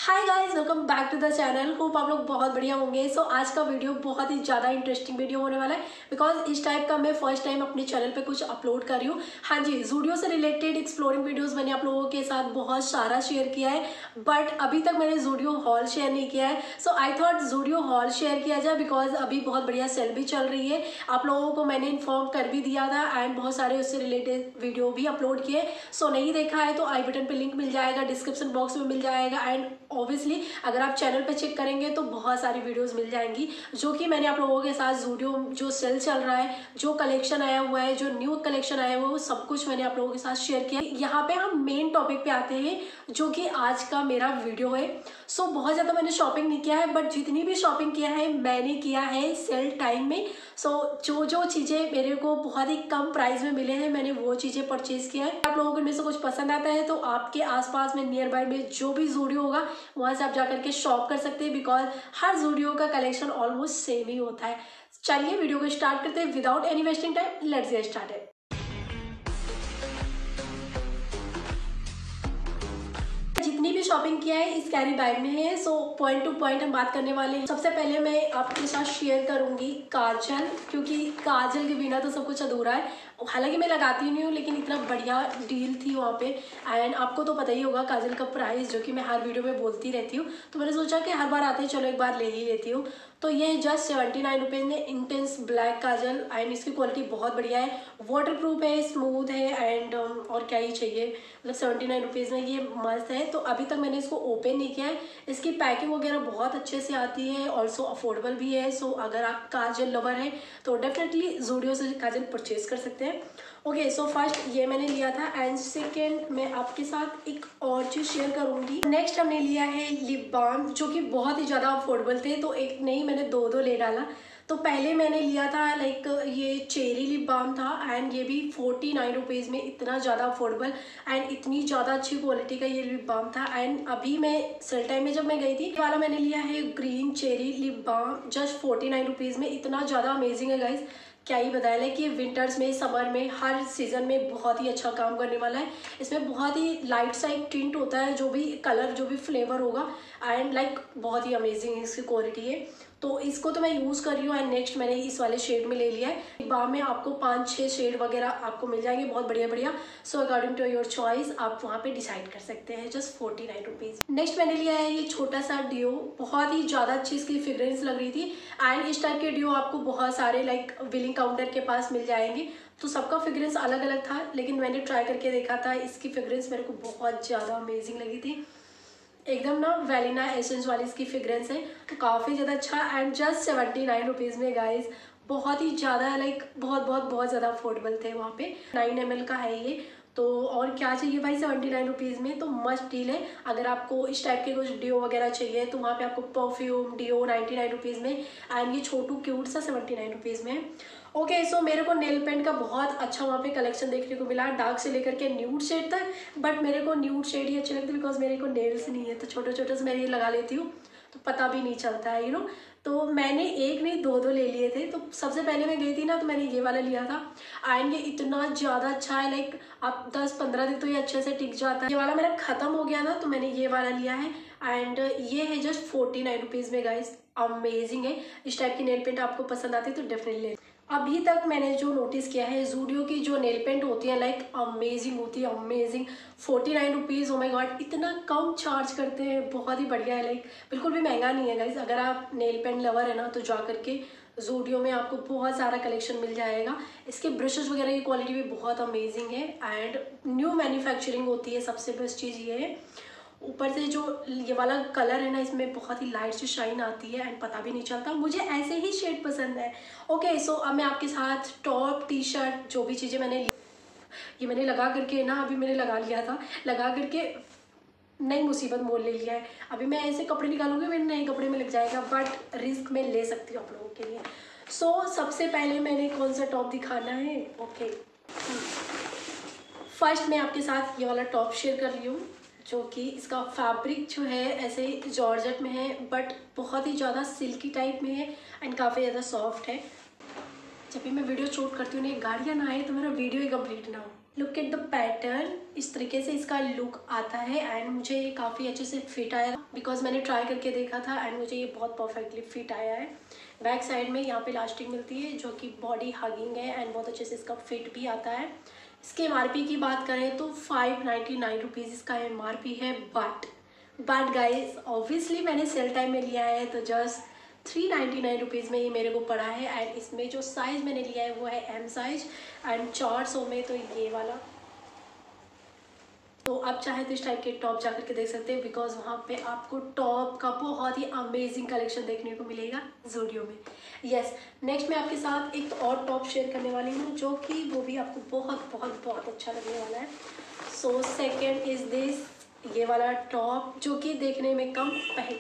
Hi guys, welcome back to the channel. Hope आप लोग बहुत बढ़िया होंगे। सो आज का वीडियो बहुत ही ज़्यादा इंटरेस्टिंग वीडियो होने वाला है बिकॉज इस टाइप का मैं फर्स्ट टाइम अपने चैनल पे कुछ अपलोड कर रही हूँ। हाँ जी, जूडियो से रिलेटेड एक्सप्लोरिंग वीडियोस मैंने आप लोगों के साथ बहुत सारा शेयर किया है, बट अभी तक मैंने जूडियो हॉल शेयर नहीं किया है। So I thought Zudio haul share किया जाए बिकॉज अभी बहुत बढ़िया सेल भी चल रही है। आप लोगों को मैंने इन्फॉर्म कर भी दिया था एंड बहुत सारे उससे रिलेटेड वीडियो भी अपलोड किए। सो नहीं देखा है तो आई बटन पे लिंक मिल जाएगा, डिस्क्रिप्शन बॉक्स में मिल जाएगा एंड ऑब्वियसली अगर आप चैनल पे चेक करेंगे तो बहुत सारी वीडियोस मिल जाएंगी जो कि मैंने आप लोगों के साथ जूडियो जो सेल चल रहा है, जो कलेक्शन आया हुआ है, जो न्यू कलेक्शन आया हुआ है, वो सब कुछ मैंने आप लोगों के साथ शेयर किया। यहाँ पे हम मेन टॉपिक पे आते हैं जो कि आज का मेरा वीडियो है। सो बहुत ज़्यादा मैंने शॉपिंग नहीं किया है, बट जितनी भी शॉपिंग किया है मैंने किया है सेल टाइम में। सो जो चीज़ें मेरे को बहुत ही कम प्राइस में मिले हैं मैंने वो चीज़ें परचेज किया है। आप लोगों को इनमें से कुछ पसंद आता है तो आपके आसपास में नियर बाय में जो भी जूडियो होगा वहाँ से आप जाकर के शॉप कर सकते हैं बिकॉज हर जूडियो का कलेक्शन ऑलमोस्ट सेम ही होता है। चलिए वीडियो को स्टार्ट करते हैं without any wasting time. Let's get started. जितनी भी शॉपिंग किया है इस कैरी बैग में है। सो पॉइंट टू पॉइंट हम बात करने वाले हैं। सबसे पहले मैं आपके साथ शेयर करूंगी काजल, क्योंकि काजल के बिना तो सब कुछ अधूरा है। हालांकि मैं लगाती नहीं हूँ लेकिन इतना बढ़िया डील थी वहाँ पे एंड आपको तो पता ही होगा काजल का प्राइस जो कि मैं हर वीडियो में बोलती रहती हूँ। तो मैंने सोचा कि हर बार आते ही चलो एक बार ले ही लेती हूँ। तो ये जस्ट 79 रुपीज़ में इंटेंस ब्लैक काजल एंड इसकी क्वालिटी बहुत बढ़िया है, वाटर प्रूफ है, स्मूथ है एंड और क्या ही चाहिए। मतलब 79 रुपीज़ में ये मस्त है। तो अभी तक मैंने इसको ओपन नहीं किया है। इसकी पैकिंग वगैरह बहुत अच्छे से आती है, ऑल्सो अफोर्डेबल भी है। सो अगर आप काजल लवर है तो डेफिनेटली जूडियो से काजल परचेज कर सकते हैं। ओके, सो फर्स्ट ये मैंने लिया था एंड सेकेंड मैं आपके साथ एक और चीज़ शेयर करूंगी। नेक्स्ट हमने लिया है लिप बाम जो कि बहुत ही ज़्यादा अफोर्डेबल थे, तो एक नहीं मैंने दो ले डाला। तो पहले मैंने लिया था लाइक ये चेरी लिप बाम था एंड ये भी 49 रुपीज़ में, इतना ज़्यादा अफोर्डेबल एंड इतनी ज़्यादा अच्छी क्वालिटी का ये लिप बाम था। एंड अभी मैं सेल टाइम में जब मैं गई थी वाला मैंने लिया है green cherry lip balm just 49 rupees में। इतना ज़्यादा अमेजिंग है गाइज, क्या ही बताया। लाइक ये विंटर्स में, समर में, हर सीजन में बहुत ही अच्छा काम करने वाला है। इसमें बहुत ही लाइट सा एक टिंट होता है, जो भी कलर जो भी फ्लेवर होगा एंड लाइक बहुत ही अमेजिंग इसकी क्वालिटी है। तो इसको तो मैं यूज़ कर रही हूँ एंड नेक्स्ट मैंने इस वाले शेड में ले लिया है। बाम में आपको 5-6 शेड वगैरह आपको मिल जाएंगे, बहुत बढ़िया बढ़िया। So according to your choice आप वहाँ पे डिसाइड कर सकते हैं। Just 49 rupees. नेक्स्ट मैंने लिया है ये छोटा सा डिओ, बहुत ही ज़्यादा अच्छी इसकी फ्रेग्रेंस लग रही थी एंड इस टाइप के डिओ आपको बहुत सारे लाइक बिलिंग काउंटर के पास मिल जाएंगे। तो सबका फ्रेग्रेंस अलग अलग था लेकिन मैंने ट्राई करके देखा था, इसकी फ्रेग्रेंस मेरे को बहुत ज़्यादा अमेजिंग लगी थी। एकदम ना वैलिना एसेंस वाली इसकी फ्रेग्रेंस है, तो काफ़ी ज़्यादा अच्छा एंड जस्ट 79 रुपीज़ में गाइज। बहुत ही ज़्यादा लाइक बहुत ज़्यादा अफोर्डेबल थे वहाँ पे। 9 ml का है ये, तो और क्या चाहिए भाई 79 रुपीज़ में, तो मस्त डील है। अगर आपको इस टाइप के कुछ डिओ वगैरह चाहिए तो वहाँ पे आपको परफ्यूम डिओ 99 रुपीज़ में एंड ये छोटू क्यूट सा 79 रुपीज़ में। ओके, सो मेरे को नेल पेंट का बहुत अच्छा वहाँ पे कलेक्शन देखने को मिला, डार्क से लेकर के न्यूड शेड तक। बट मेरे को न्यूड शेड ही अच्छे लगते बिकॉज मेरे को नेल्स नहीं है, तो छोटे छोटे से मैं ये लगा लेती हूँ तो पता भी नहीं चलता है तो मैंने एक नहीं दो ले लिए थे। तो सबसे पहले मैं गई थी ना तो मैंने ये वाला लिया था एंड ये इतना ज़्यादा अच्छा है, लाइक आप 10-15 दिन तो ये अच्छे से टिक जाता है। ये वाला मेरा ख़त्म हो गया था तो मैंने ये वाला लिया है एंड ये है जस्ट 49 रुपीज़ में गाइस। अमेजिंग है। इस टाइप की नेल पेंट आपको पसंद आती है तो डेफिनेटली। अभी तक मैंने जो नोटिस किया है जूडियो की जो नेल पेंट होती है लाइक अमेजिंग होती है, amazing. 49 rupees, oh my god, इतना कम चार्ज करते हैं, बहुत ही बढ़िया है। लाइक बिल्कुल भी महंगा नहीं है गाइज। अगर आप नेल पेंट लवर है ना तो जा करके जूडियो में आपको बहुत सारा कलेक्शन मिल जाएगा। इसके ब्रशेस वगैरह की क्वालिटी भी बहुत अमेजिंग है एंड न्यू मैन्युफैक्चरिंग होती है, सबसे बेस्ट चीज़ ये है। ऊपर से जो ये वाला कलर है ना इसमें बहुत ही लाइट से शाइन आती है एंड पता भी नहीं चलता। मुझे ऐसे ही शेड पसंद है। ओके, सो अब मैं आपके साथ टॉप टी शर्ट जो भी चीज़ें मैंने ये मैंने लगा करके ना, अभी मैंने लगा लिया था, लगा करके नई मुसीबत मोल ले लिया है। अभी मैं ऐसे कपड़े निकालूंगी मेरे नए कपड़े में लग जाएगा, बट रिस्क में ले सकती हूँ आप लोगों के लिए। सो सबसे पहले मैंने कौन सा टॉप दिखाना है। ओके, फर्स्ट मैं आपके साथ ये वाला टॉप शेयर कर रही हूँ जो कि इसका फैब्रिक जो है ऐसे जॉर्जेट में है बट बहुत ही ज़्यादा सिल्की टाइप में है एंड काफ़ी ज़्यादा सॉफ्ट है। जब भी मैं वीडियो शूट करती हूँ ना गाड़ियाँ ना आए तो मेरा वीडियो ही कंप्लीट ना हो। लुक एट द पैटर्न, इस तरीके से इसका लुक आता है एंड मुझे ये काफ़ी अच्छे से फिट आया बिकॉज मैंने ट्राई करके देखा था एंड मुझे ये बहुत परफेक्टली फिट आया है। बैक साइड में यहाँ पे इलास्टिक मिलती है जो कि बॉडी हगिंग है एंड बहुत अच्छे से इसका फिट भी आता है। इसके MRP की बात करें तो 599 रुपीज़ इसका MRP है, बट गाइज ऑब्वियसली मैंने सेल टाइम में लिया है तो जस्ट 399 रुपीज़ में ये मेरे को पड़ा है एंड इसमें जो साइज़ मैंने लिया है वो है M साइज एंड 400 में तो ये वाला। तो आप चाहे तो इस टाइप के टॉप जा करके देख सकते हैं बिकॉज वहाँ पे आपको टॉप का बहुत ही अमेजिंग कलेक्शन देखने को मिलेगा ज़ूडियो में। यस, नेक्स्ट मैं आपके साथ एक और टॉप शेयर करने वाली हूँ जो कि वो भी आपको बहुत बहुत बहुत अच्छा लगने वाला है। सो सेकेंड इज़ दिस, ये वाला टॉप जो कि देखने में कम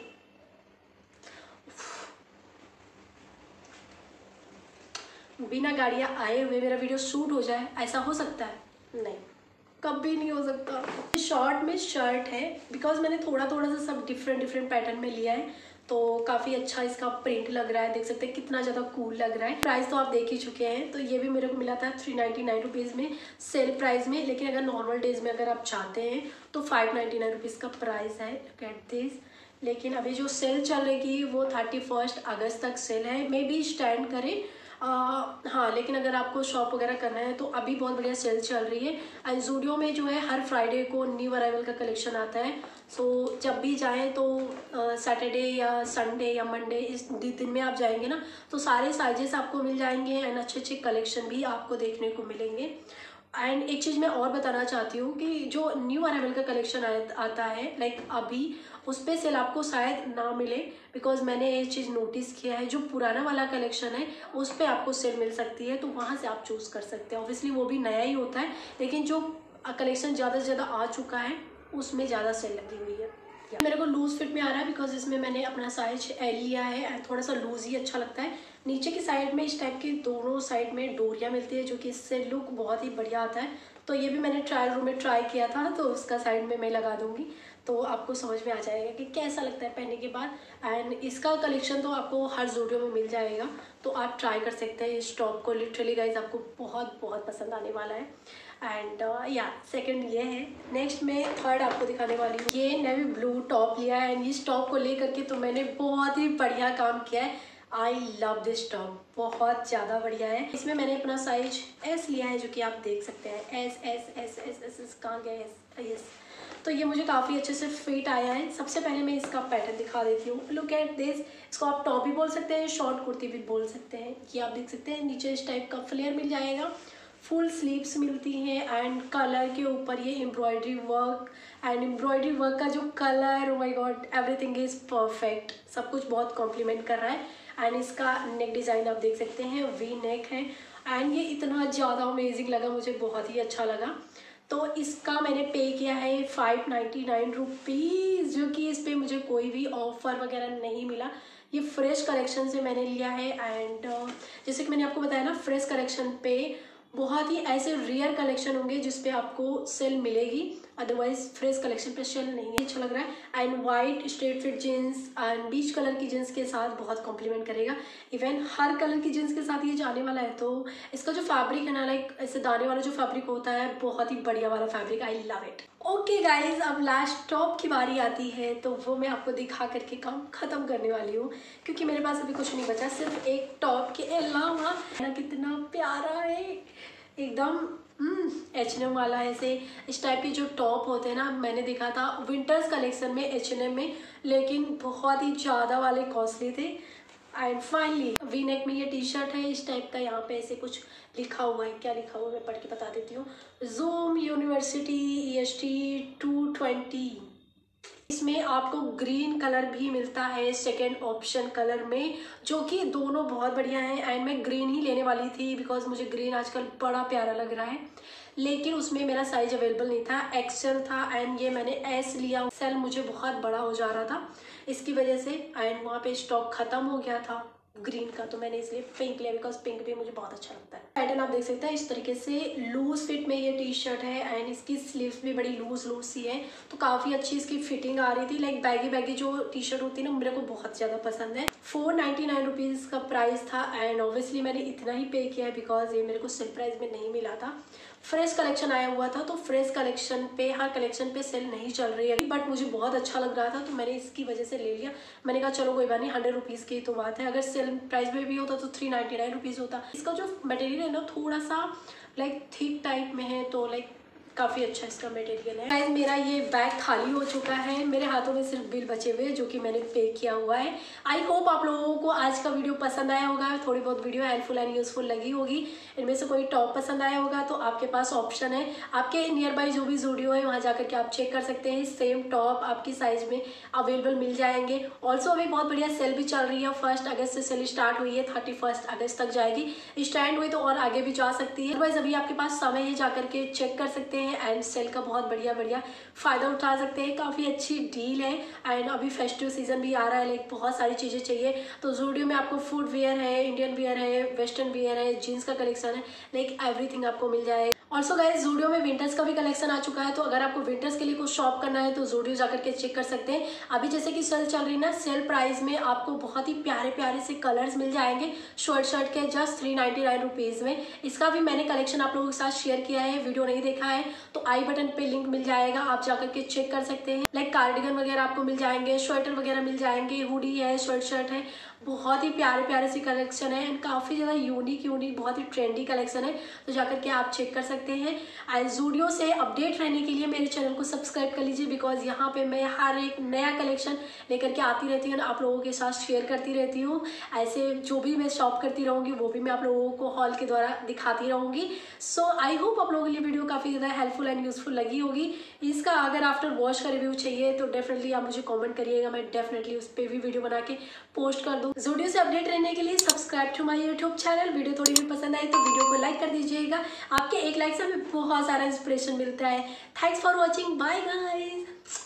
बिना गाड़ियाँ आए हुए मेरा वीडियो शूट हो जाए, ऐसा हो सकता है? नहीं, कभी नहीं हो सकता। शॉर्ट में शर्ट है बिकॉज मैंने थोड़ा सा सब डिफरेंट पैटर्न में लिया है तो काफ़ी अच्छा इसका प्रिंट लग रहा है, देख सकते हैं कितना ज़्यादा कूल लग रहा है। प्राइस तो आप देख ही चुके हैं, तो ये भी मेरे को मिला था 399 रुपीज़ में सेल प्राइस में, लेकिन अगर नॉर्मल डेज में अगर आप चाहते हैं तो 599 रुपीज़ का प्राइस है। Look at this. लेकिन अभी जो सेल चल रही वो 31 अगस्त तक सेल है, मे बी स्टैंड करें। हाँ, लेकिन अगर आपको शॉप वगैरह करना है तो अभी बहुत बढ़िया सेल चल रही है एंड ज़ूडियो में जो है हर फ्राइडे को न्यू अराइवल का कलेक्शन आता है। सो जब भी जाएं तो सैटरडे या संडे या मंडे इस दिन में आप जाएंगे ना तो सारे साइजेस आपको मिल जाएंगे एंड अच्छे कलेक्शन भी आपको देखने को मिलेंगे। एंड एक चीज़ मैं और बताना चाहती हूँ कि जो न्यू अराइवल का कलेक्शन आता है लाइक अभी उस पर सेल आपको शायद ना मिले बिकॉज मैंने ये चीज़ नोटिस किया है, जो पुराना वाला कलेक्शन है उस पर आपको सेल मिल सकती है तो वहाँ से आप चूज़ कर सकते हैं। ऑब्वियसली वो भी नया ही होता है, लेकिन जो कलेक्शन ज़्यादा से ज़्यादा आ चुका है उसमें ज़्यादा सेल लगी हुई है। मेरे को लूज फिट में आ रहा है बिकॉज इसमें मैंने अपना साइज L लिया है एंड थोड़ा सा लूज ही अच्छा लगता है। नीचे की साइड में इस टाइप की दोनों साइड में डोरियाँ मिलती है जो कि इससे लुक बहुत ही बढ़िया आता है। तो ये भी मैंने ट्रायल रूम में ट्राई किया था तो उसका साइड में मैं लगा दूंगी तो आपको समझ में आ जाएगा कि कैसा लगता है पहनने के बाद। एंड इसका कलेक्शन तो आपको हर ज़ूडियो में मिल जाएगा तो आप ट्राई कर सकते हैं इस टॉप को। लिटरली गाइज आपको बहुत पसंद आने वाला है। एंड या सेकंड ये है। नेक्स्ट मैं थर्ड आपको दिखाने वाली हूँ। ये नेवी ब्लू टॉप लिया है एंड इस टॉप को लेकर के तो मैंने बहुत ही बढ़िया काम किया है। आई लव दिस टॉप, बहुत ज़्यादा बढ़िया है। इसमें मैंने अपना साइज S लिया है जो कि आप देख सकते हैं। एस कहाँ गया यस। तो ये मुझे काफ़ी अच्छे से फिट आया है। सबसे पहले मैं इसका पैटर्न दिखा देती हूँ। Look at this. इसको आप टॉप भी बोल सकते हैं, शॉर्ट कुर्ती भी बोल सकते हैं। ये आप देख सकते हैं नीचे इस टाइप का फ्लेयर मिल जाएगा, फुल स्लीव्स मिलती हैं एंड कलर के ऊपर ये embroidery work and embroidery work का जो colour, oh my god, everything is perfect. सब कुछ बहुत कॉम्प्लीमेंट कर रहा है। एंड इसका नेक डिज़ाइन आप देख सकते हैं, वी नेक है एंड ये इतना ज़्यादा अमेजिंग लगा, मुझे बहुत ही अच्छा लगा। तो इसका मैंने पे किया है 599 रुपीज़, जो कि इस पर मुझे कोई भी ऑफ़र वगैरह नहीं मिला। ये फ्रेश कलेक्शन से मैंने लिया है एंड जैसे कि मैंने आपको बताया ना, फ्रेश कलेक्शन पे बहुत ही ऐसे रेयर कलेक्शन होंगे जिस पे आपको सेल मिलेगी, अदरवाइज फ्रेश कलेक्शन पे सेल नहीं है। अच्छा लग रहा है and white straight fit jeans and beach colour की जीन्स के साथ बहुत कॉम्प्लीमेंट करेगा। इवन हर कलर की जीन्स के साथ ये जाने वाला है। तो इसका जो फैब्रिक है ना, लाइक ऐसे दाने वाला जो फैब्रिक होता है, बहुत ही बढ़िया वाला fabric, I love it. Okay guys, अब लास्ट टॉप की बारी आती है तो वो मैं आपको दिखा करके काम खत्म करने वाली हूँ क्योंकि मेरे पास अभी कुछ नहीं बचा, सिर्फ एक टॉप के अलावा। ना कितना प्यारा है एकदम, H&M वाला ऐसे इस टाइप के जो टॉप होते हैं ना, मैंने देखा था विंटर्स कलेक्शन में H&M में, लेकिन बहुत ही ज़्यादा वाले कॉस्टली थे। एंड फाइनली वी नेक में ये टी शर्ट है इस टाइप का, यहाँ पे ऐसे कुछ लिखा हुआ है, क्या लिखा हुआ है मैं पढ़ के बता देती हूँ। Zoom university EST 220। इसमें आपको ग्रीन कलर भी मिलता है सेकेंड ऑप्शन कलर में, जो कि दोनों बहुत बढ़िया हैं। एंड मैं ग्रीन ही लेने वाली थी बिकॉज मुझे ग्रीन आजकल बड़ा प्यारा लग रहा है, लेकिन उसमें मेरा साइज अवेलेबल नहीं था, एक्सेल था एंड ये मैंने S लिया। सेल मुझे बहुत बड़ा हो जा रहा था इसकी वजह से एंड वहाँ पे स्टॉक खत्म हो गया था ग्रीन का, तो मैंने इसलिए पिंक लिया बिकॉज पिंक भी मुझे बहुत अच्छा लगता है। पैटर्न आप देख सकते हैं इस तरीके से लूज फिट में ये टी शर्ट है एंड इसकी स्लीव्स भी बड़ी लूज सी है, तो काफ़ी अच्छी इसकी फिटिंग आ रही थी। लाइक बैगी जो टी शर्ट होती है ना, मेरे को बहुत ज़्यादा पसंद है। 499 रुपीज़ का प्राइस था एंड ऑब्वियसली मैंने इतना ही पे किया है बिकॉज ये मेरे को सेल प्राइस में नहीं मिला था। फ्रेश कलेक्शन आया हुआ था, तो फ्रेश कलेक्शन पे, हर कलेक्शन पे सेल नहीं चल रही है, बट मुझे बहुत अच्छा लग रहा था तो मैंने इसकी वजह से ले लिया। मैंने कहा चलो कोई बात नहीं, 100 रुपीज़ की तो बात है, अगर सेल प्राइस में भी होता तो 399 रुपीज़ होता। इसका जो मटेरियल है ना थोड़ा सा लाइक थिक टाइप में है, तो लाइक काफ़ी अच्छा इसका मटेरियल है। गाइस मेरा ये बैग खाली हो चुका है, मेरे हाथों में सिर्फ बिल बचे हुए जो कि मैंने पे किया हुआ है। आई होप आप लोगों को आज का वीडियो पसंद आया होगा, थोड़ी बहुत वीडियो हेल्पफुल एंड यूजफुल लगी होगी। इनमें से कोई टॉप पसंद आया होगा तो आपके पास ऑप्शन है, आपके नियर बाई जो भी ज़ूडियो है वहाँ जाकर के आप चेक कर सकते हैं, सेम टॉप आपकी साइज में अवेलेबल मिल जाएंगे। ऑल्सो अभी बहुत बढ़िया सेल भी चल रही है, 1 अगस्त से सेल स्टार्ट हुई है, 31 अगस्त तक जाएगी। स्टैंड हुई तो और आगे भी जा सकती है, अदरवाइज अभी आपके पास समय है, जाकर के चेक कर सकते हैं एंड सेल का बहुत बढ़िया फायदा उठा सकते हैं। काफ़ी अच्छी डील है एंड अभी फेस्टिव सीजन भी आ रहा है, लाइक बहुत सारी चीज़ें चाहिए तो ज़ूडियो में आपको फूड वेयर है, इंडियन वेयर है, वेस्टर्न वेयर है, जीन्स का कलेक्शन है, लाइक एवरीथिंग आपको मिल जाएगा। ऑल्सो गाइस ज़ूडियो में विंटर्स का भी कलेक्शन आ चुका है, तो अगर आपको विंटर्स के लिए कुछ शॉप करना है तो ज़ूडियो जाकर के चेक कर सकते हैं। अभी जैसे कि सेल चल रही है ना, सेल प्राइस में आपको बहुत ही प्यारे प्यारे से कलर्स मिल जाएंगे शर्ट के जस्ट 399 रुपीज़ में। इसका भी मैंने कलेक्शन आप लोगों के साथ शेयर किया है, वीडियो नहीं देखा है तो आई बटन पे लिंक मिल जाएगा, आप जाकर के चेक कर सकते हैं। लाइक कार्डिगन वगैरह आपको मिल जाएंगे, स्वेटर वगैरह मिल जाएंगे, हुडी है, शर्ट है, बहुत ही प्यारे प्यारे सी कलेक्शन है एंड काफ़ी ज़्यादा यूनिक बहुत ही ट्रेंडी कलेक्शन है, तो जाकर के आप चेक कर सकते हैं। एंड ज़ूडियो से अपडेट रहने के लिए मेरे चैनल को सब्सक्राइब कर लीजिए, बिकॉज यहाँ पे मैं हर एक नया कलेक्शन लेकर के आती रहती हूँ, आप लोगों के साथ शेयर करती रहती हूँ। ऐसे जो भी मैं शॉप करती रहूँगी वो भी मैं आप लोगों को हॉल के द्वारा दिखाती रहूँगी। सो आई होप आप लोगों के लिए वीडियो काफ़ी ज़्यादा हेल्पफुल एंड यूजफुल लगी होगी। इसका अगर आफ्टर वॉश का रिव्यू चाहिए तो डेफिनेटली आप मुझे कमेंट करिएगा, मैं डेफिनेटली उस पर भी वीडियो बना के पोस्ट कर दूँ। ज़ूडियो से अपडेट रहने के लिए subscribe to my YouTube channel. Video थोड़ी भी पसंद आई तो वीडियो को लाइक कर दीजिएगा, आपके एक लाइक से हमें बहुत सारा इंस्पिरेशन मिलता है। Thanks for watching, bye guys.